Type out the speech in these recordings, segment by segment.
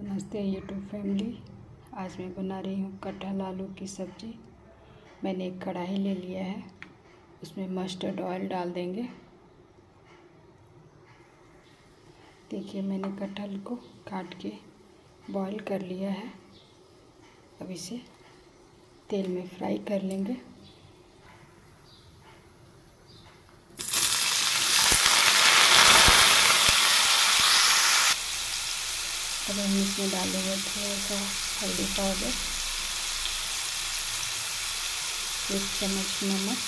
नमस्ते YouTube family. आज मैं बना रही हूँ कटहल आलू की सब्ज़ी। मैंने एक कढ़ाई ले लिया है, उसमें मस्टर्ड ऑयल डाल देंगे। देखिए मैंने कटहल को काट के बॉईल कर लिया है। अब इसे तेल में फ्राई कर लेंगे। अब हम इसमें डालेंगे थोड़ा सा हल्दी पाउडर, 1 चम्मच नमक,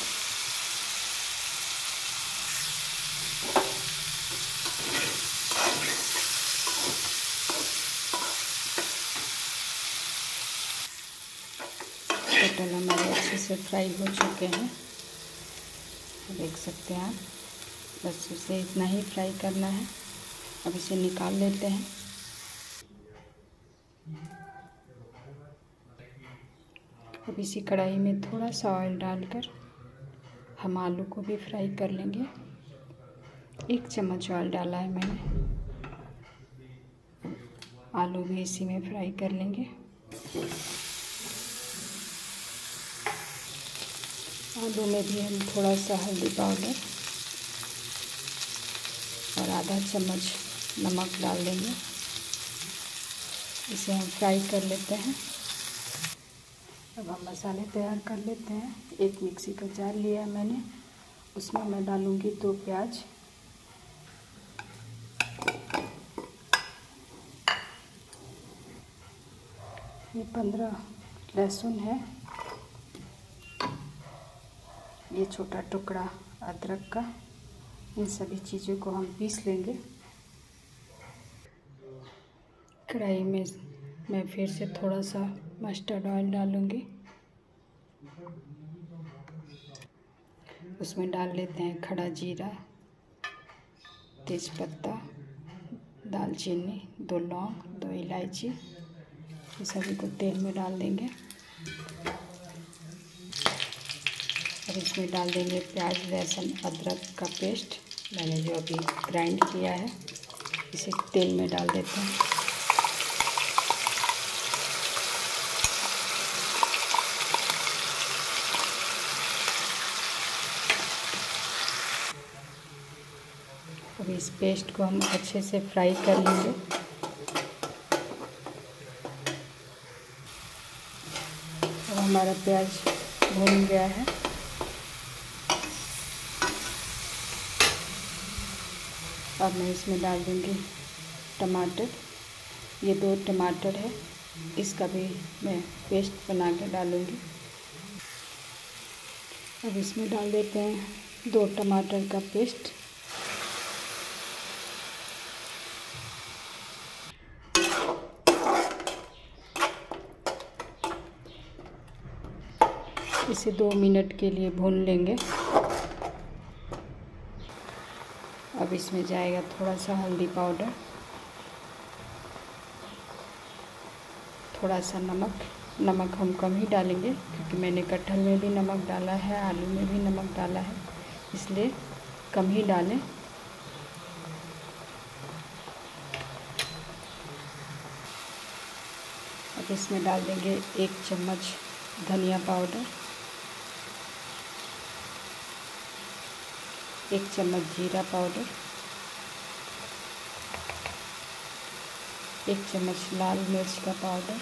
कटहल हमारे अच्छे से फ्राई हो चुके हैं, देख सकते हैं आप। बस इसे इतना ही फ्राई करना है। अब इसे निकाल लेते हैं। अब इसी कढ़ाई में थोड़ा सा ऑयल डालकर हम आलू को भी फ्राई कर लेंगे। 1 चम्मच ऑयल डाला है मैंने। आलू भी इसी में फ्राई कर लेंगे। आलू में भी हम थोड़ा सा हल्दी पाउडर और आधा चम्मच नमक डाल देंगे। इसे हम फ्राई कर लेते हैं। अब हम मसाले तैयार कर लेते हैं। एक मिक्सी का जार लिया है मैंने, उसमें मैं डालूँगी 2 प्याज, ये 15 लहसुन है, ये छोटा टुकड़ा अदरक का। इन सभी चीज़ों को हम पीस लेंगे। कढ़ाई में मैं फिर से थोड़ा सा मस्टर्ड ऑयल डालूँगी। उसमें डाल लेते हैं खड़ा जीरा, तेज़पत्ता, दालचीनी, 2 लौंग, 2 इलायची। ये सभी को तेल में डाल देंगे। और इसमें डाल देंगे प्याज, लहसुन, अदरक का पेस्ट मैंने जो अभी ग्राइंड किया है। इसे तेल में डाल देते हैं। अब इस पेस्ट को हम अच्छे से फ्राई कर लेंगे। अब हमारा प्याज भून गया है। अब मैं इसमें डाल दूँगी टमाटर। ये 2 टमाटर है, इसका भी मैं पेस्ट बना के डालूँगी। अब इसमें डाल देते हैं 2 टमाटर का पेस्ट। इसे 2 मिनट के लिए भून लेंगे। अब इसमें जाएगा थोड़ा सा हल्दी पाउडर, थोड़ा सा नमक। नमक हम कम ही डालेंगे क्योंकि मैंने कटहल में भी नमक डाला है, आलू में भी नमक डाला है, इसलिए कम ही डालें। अब इसमें डाल देंगे 1 चम्मच धनिया पाउडर, 1 चम्मच जीरा पाउडर, 1 चम्मच लाल मिर्च का पाउडर,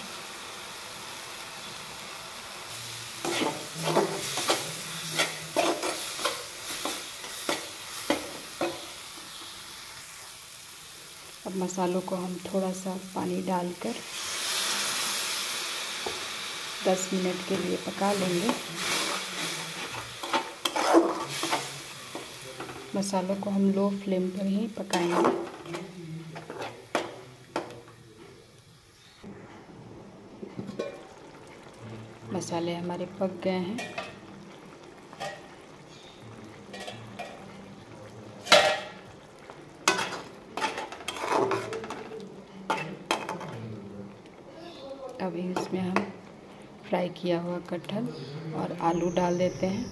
अब मसालों को हम थोड़ा सा पानी डालकर 10 मिनट के लिए पका लेंगे। मसालों को हम लो फ्लेम पर ही पकाएंगे। मसाले हमारे पक गए हैं। अब इसमें हम फ्राई किया हुआ कटहल और आलू डाल देते हैं।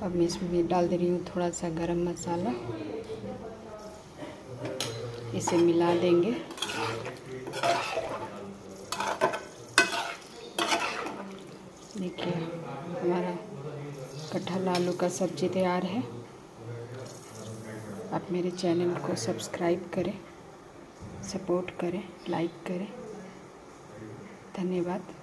अब मैं इसमें डाल दे रही हूँ थोड़ा सा गरम मसाला। इसे मिला देंगे। देखिए हमारा कटहल आलू का सब्ज़ी तैयार है। आप मेरे चैनल को सब्सक्राइब करें, सपोर्ट करें, लाइक करें। धन्यवाद।